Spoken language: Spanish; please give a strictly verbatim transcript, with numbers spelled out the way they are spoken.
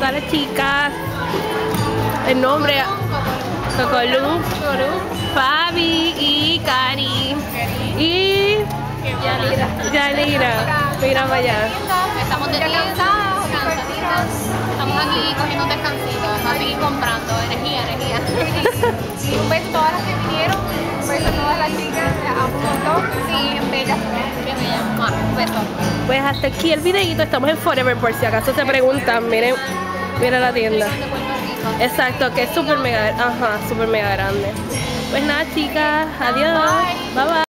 todas las chicas. El nombre, Cocolú, Fabi y Cari. Y Yanira. Yanira. Mira para allá. Estamos de tienda, cansaditas. Estamos aquí cogiendo un descansito. Vamos a seguir comprando. Energía, energía. Y un beso a todas las que vinieron. Un beso a todas las chicas. A un montón. Sí, bien bellas. Bien bellas. Ah, un beso. Pues hasta aquí el videito. Estamos en Forever por si acaso se preguntan. Miren, miren la tienda. Exacto, que es súper mega, ajá, súper mega grande. Pues nada, chicas, adiós. Bye bye.